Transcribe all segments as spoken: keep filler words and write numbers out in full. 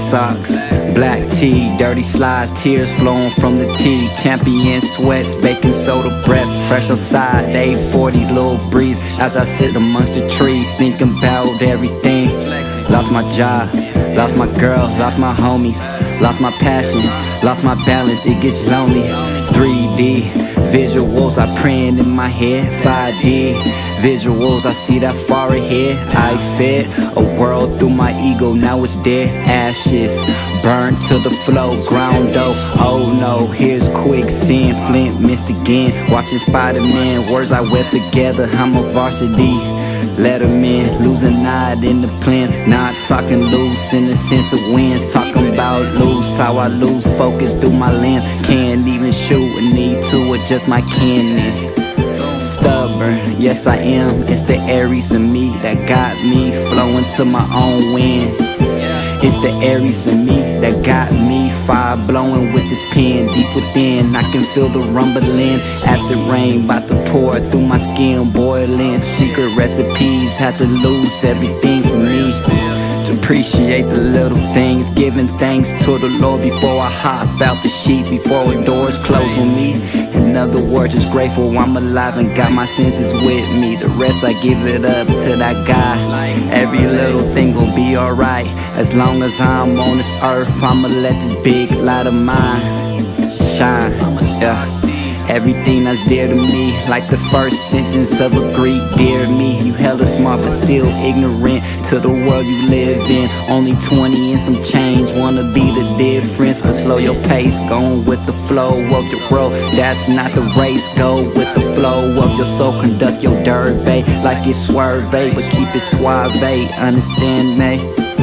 socks, black tee, dirty slides, tears flowing from the tee. Champion sweats, baking soda breath, fresh outside, eight forty, little breeze. As I sit amongst the trees, thinking about everything. Lost my job, lost my girl, lost my homies, lost my passion, lost my balance, it gets lonely. three D visuals, I praying in my head. Five D visuals, I see that far ahead. I fed a world through my ego, now it's dead. Ashes, burned to the flow, ground though. Oh no, here's quicksand, Flint missed again. Watching Spider-Man, words I wear together, I'm a varsity. Let 'em in, losing night in the plans. Not talking loose in the sense of wins. Talking about loose, how I lose focus through my lens. Can't even shoot, I need to adjust my cannon. Stubborn, yes I am. It's the Aries in me that got me flowing to my own wind. It's the Aries in me that got me fire blowing with this pen deep within. I can feel the rumbling, acid rain about to pour through my skin, boiling. Secret recipes, had to lose everything for me to appreciate the little things. Giving thanks to the Lord before I hop out the sheets, before the doors close on me. In other words, just grateful I'm alive and got my senses with me. The rest I give it up to that guy. Every little thing gon' be alright. As long as I'm on this earth, I'ma let this big light of mine shine. Yeah. Everything that's dear to me, like the first sentence of a Greek, dear me. You hella smart but still ignorant to the world you live in. Only twenty and some change, wanna be the difference. But slow your pace, going with the flow of your world. That's not the race, go with the flow of your soul. Conduct your derby like it's swerve, but keep it suave, understand me?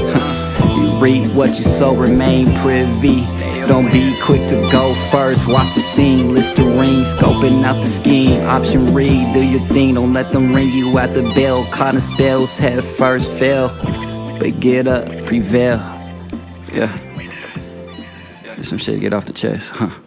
You reap what you sow, remain privy. Don't be quick to go first, watch the scene, list the rings, scoping out the scheme. Option read, do your thing, don't let them ring you at the bell. Caught in spells, head first fail, but get up, prevail. Yeah, there's some shit to get off the chest, huh?